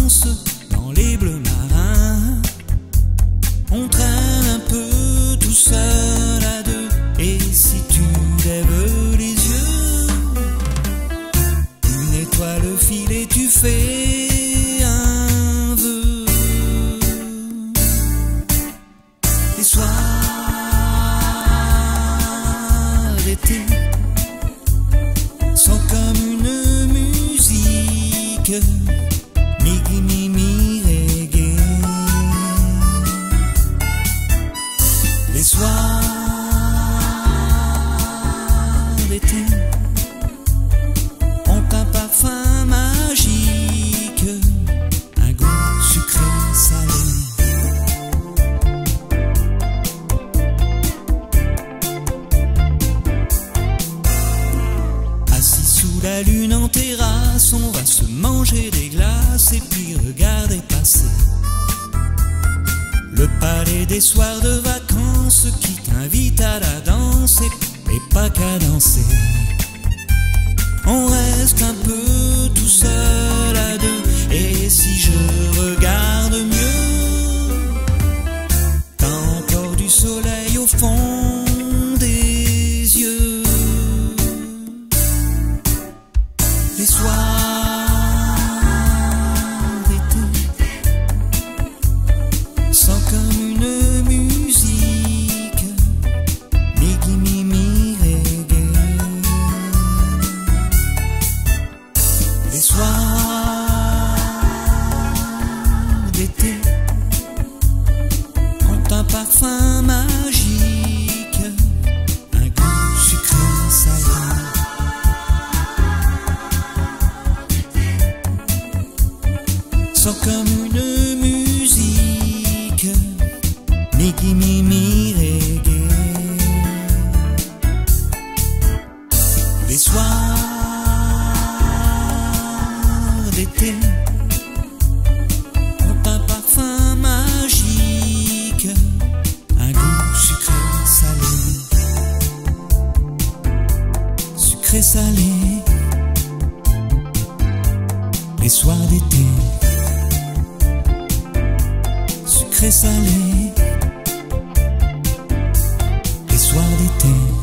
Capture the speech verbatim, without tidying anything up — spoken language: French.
vacances dans les bleus marins. On traîne un peu tout seul à deux, et si tu lèves les yeux, une étoile file et tu fais un vœu. Les soirs d'été sont comme une musique, mi mi mi reggae. Les soirs d'été ont un parfum magique, un goût sucré salé. Assis sous la lune en terrasse, on va se manger des glaces et puis regarder passer le palais des soirs de vacances qui t'invite à la danse, et, et pas qu'à danser. On reste un peu tout seul à deux, et si je regarde mieux, t'as encore du soleil au fond des yeux. Les soirs d'été sont comme une musique, mi mi mi reggae. Les soirs d'été ont un parfum magique, un goût sucré salé. Sont comme une musique, mi mi mi reggae. Les soirs d'été ont un parfum magique, un goût sucré salé. Sucré salé. Les soirs d'été, sucré salé. Les soirs d'été.